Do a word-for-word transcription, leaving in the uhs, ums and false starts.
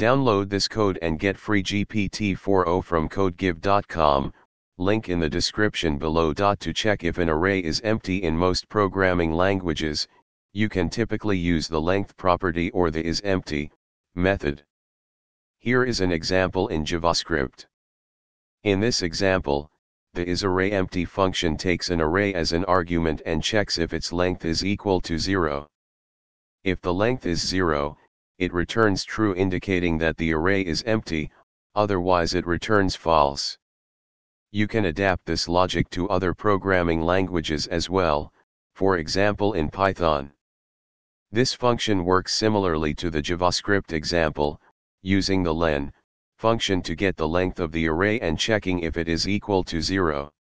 Download this code and get free G P T four o from codegive dot com, link in the description below. To check if an array is empty in most programming languages, you can typically use the length property or the isEmpty method. Here is an example in JavaScript. In this example, the isArrayEmpty function takes an array as an argument and checks if its length is equal to zero. If the length is zero, it returns true, indicating that the array is empty, otherwise it returns false. You can adapt this logic to other programming languages as well, for example in Python. This function works similarly to the JavaScript example, using the len function to get the length of the array and checking if it is equal to zero.